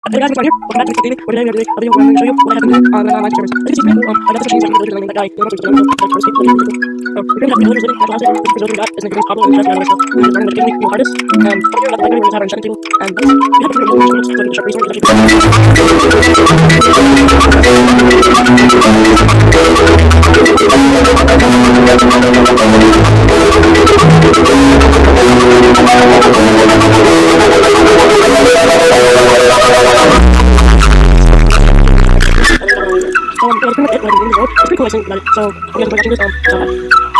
Hey guys, right here. Welcome back to the We're today, I think I'm going to show you what I have to do on my servers. As you can see here, I got the machines that are that guy. They're not just like first people. We're going to have the villagers living at last year. The villagers got is the biggest problem in the chest and all that stuff. We're learning to give me artists. Over here, I got the library, we're having a second table. And this, we have a few resources, so we can check resources. It's pretty much it. It's pretty cool, I think, about it. So, if you guys enjoy watching this,